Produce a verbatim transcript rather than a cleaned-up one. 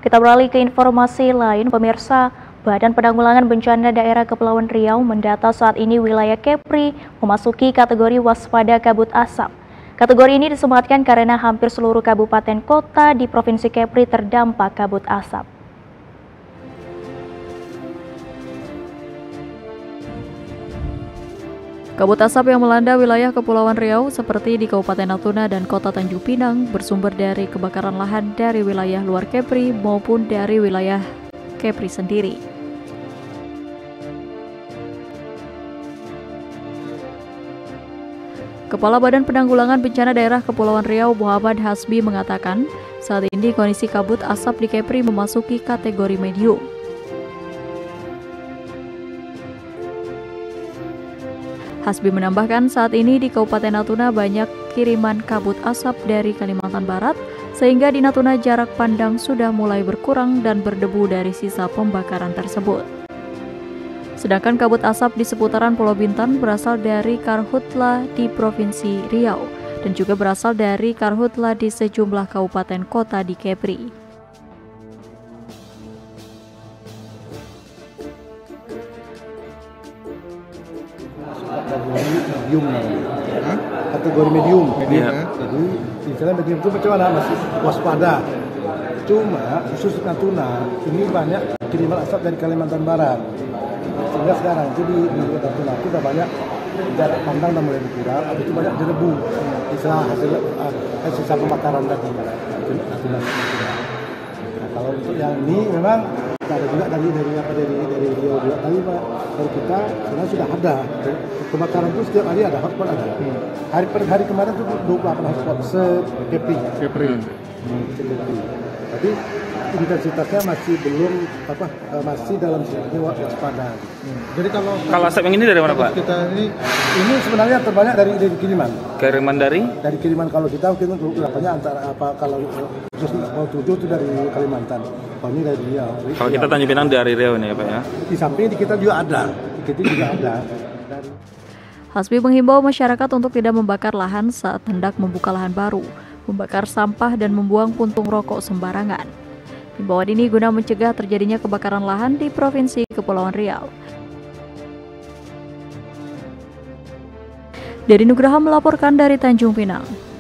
Kita beralih ke informasi lain, pemirsa. Badan Penanggulangan Bencana Daerah Kepulauan Riau mendata saat ini wilayah Kepri memasuki kategori waspada kabut asap. Kategori ini disematkan karena hampir seluruh kabupaten kota di Provinsi Kepri terdampak kabut asap. Kabut asap yang melanda wilayah Kepulauan Riau seperti di Kabupaten Natuna dan Kota Tanjung Pinang bersumber dari kebakaran lahan dari wilayah luar Kepri maupun dari wilayah Kepri sendiri. Kepala Badan Penanggulangan Bencana Daerah Kepulauan Riau Muhammad Hasbi mengatakan, saat ini kondisi kabut asap di Kepri memasuki kategori medium. Hasbi menambahkan saat ini di Kabupaten Natuna banyak kiriman kabut asap dari Kalimantan Barat, sehingga di Natuna jarak pandang sudah mulai berkurang dan berdebu dari sisa pembakaran tersebut. Sedangkan kabut asap di seputaran Pulau Bintan berasal dari karhutla di Provinsi Riau dan juga berasal dari karhutla di sejumlah kabupaten kota di Kepri. Kategori medium, ya. kategori medium. medium ya. Jadi misalnya medium itu bagaimana masih waspada. Cuma khusus Natuna ini banyak kiriman asap dari Kalimantan Barat. Sehingga sekarang itu di Natuna itu sudah banyak jarak pandang dan mulai berkurang. Habis itu banyak debu, sisa hasil uh, sisa pembakaran tadi. Natuna. Nah, kalau untuk yang ini memang ada juga dari dari apa dari dari Riau juga tadi Pak, dari kita sebenarnya sudah ada kebakaran itu setiap hari ada hotspot ada. Hmm. Hari per hari kemarin itu dua puluh delapan hotspot se Kepri. Kepri. Hmm. Tapi intensitasnya masih belum apa masih dalam sisi waspada. Hmm. Jadi kalau kalau asap yang ini dari mana Pak? Kita ini ini sebenarnya terbanyak dari dari kiriman. Kiriman dari? Dari kiriman kalau kita mungkin berapanya antara apa kalau khusus mau tujuh itu dari Kalimantan. Kalau ini dari Riau. Kalau kita Tanjung Pinang dari Riau nih ya Pak ya. Di samping di kita juga ada. Di kita juga ada. Dan Hasbi menghimbau masyarakat untuk tidak membakar lahan saat hendak membuka lahan baru, membakar sampah dan membuang puntung rokok sembarangan. Himbauan ini guna mencegah terjadinya kebakaran lahan di Provinsi Kepulauan Riau. Dari Nugraha melaporkan dari Tanjung Pinang.